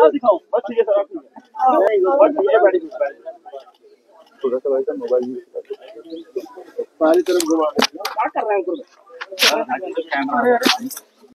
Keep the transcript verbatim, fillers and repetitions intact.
दिखाओ बस ठीक है सर आप बस ठीक है बैठ थोड़ा सा भाई मोबाइल सारी तरफ घुमा क्या कर रहे हैं कैमरा